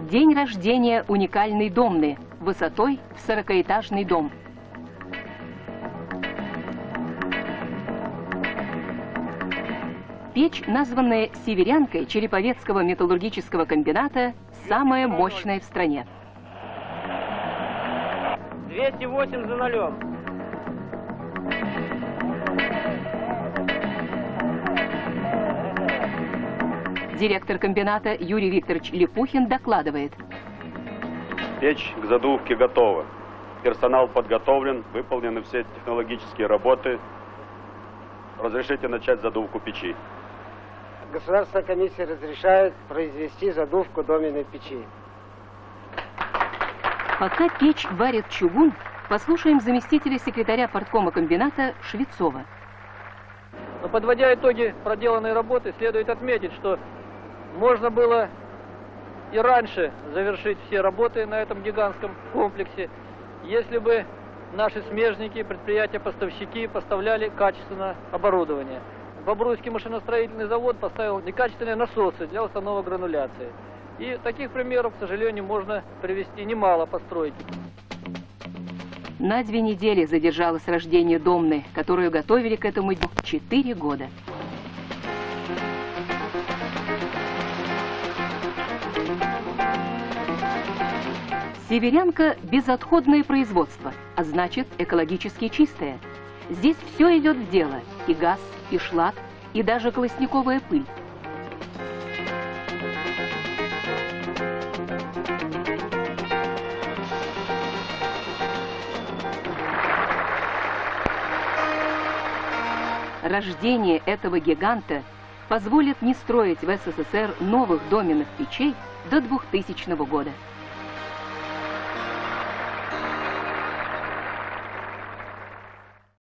День рождения уникальной домны высотой в 40-этажный дом. Печь, названная «Северянкой» Череповецкого металлургического комбината, самая мощная в стране. 208 за нолем. Директор комбината Юрий Викторович Липухин докладывает. Печь к задувке готова. Персонал подготовлен, выполнены все технологические работы. Разрешите начать задувку печи. Государственная комиссия разрешает произвести задувку доменной печи. Пока печь варит чугун, послушаем заместителя секретаря парткома комбината Швецова. Но подводя итоги проделанной работы, следует отметить, что можно было и раньше завершить все работы на этом гигантском комплексе, если бы наши смежники, предприятия-поставщики поставляли качественно оборудование. Бобруйский машиностроительный завод поставил некачественные насосы для установок грануляции. И таких примеров, к сожалению, можно привести немало по стройке. На 2 недели задержалось рождение домны, которую готовили к этому дню 4 года. Северянка – безотходное производство, а значит экологически чистое. Здесь все идет в дело – и газ, и шлак, и даже колосниковая пыль. Рождение этого гиганта позволит не строить в СССР новых доменных печей до 2000 года.